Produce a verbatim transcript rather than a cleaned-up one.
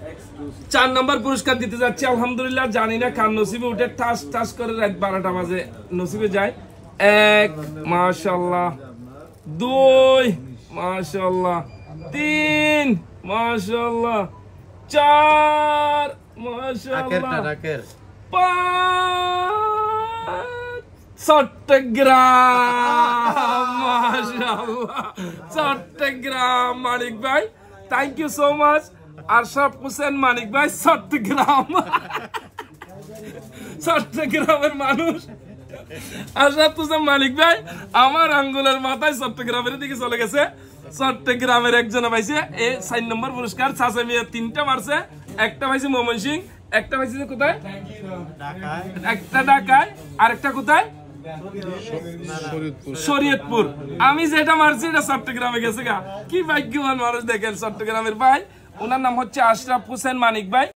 চার নম্বর পুরস্কার দিতে যাচ্ছি। আলহামদুলিল্লাহ, জানি না কার নসিবে উঠে ঠাস ঠাস করে রাত বারোটা বাজে নসিবে যায়। এক, মাশাআল্লাহ। দুই, মাশাআল্লাহ। তিন, মাশাআল্লাহ। চার, মাশাআল্লাহ। পাঁচ, চট্টগ্রাম, মাশাআল্লাহ, চট্টগ্রাম মানিক ভাই, thank you so much. Arshad Hossain Manik ভাই, চট্টগ্রাম, চট্টগ্রামের মানুষ। আরশাদ হোসেন মানিক ভাই আমার আঙ্গুলের মাথায় চট্টগ্রামের দিকে চলে গেছে। চট্টগ্রামের একজনে পাইছে এই চার নম্বর পুরস্কার। চাচা মিয়া তিনটা মারছে, একটা পাইছে ময়মনসিংহ, একটা পাইছে কোথায়, একটা ঢাকায়, আর একটা কোথায়, শরীয়তপুর। আমি যেটা মারছি এটা চট্টগ্রামে গেছে গা। কি ভাগ্যবান মানুষ দেখেন চট্টগ্রামের ভাই। ওনার নাম হচ্ছে আশরাফ হোসেন মানিক ভাই।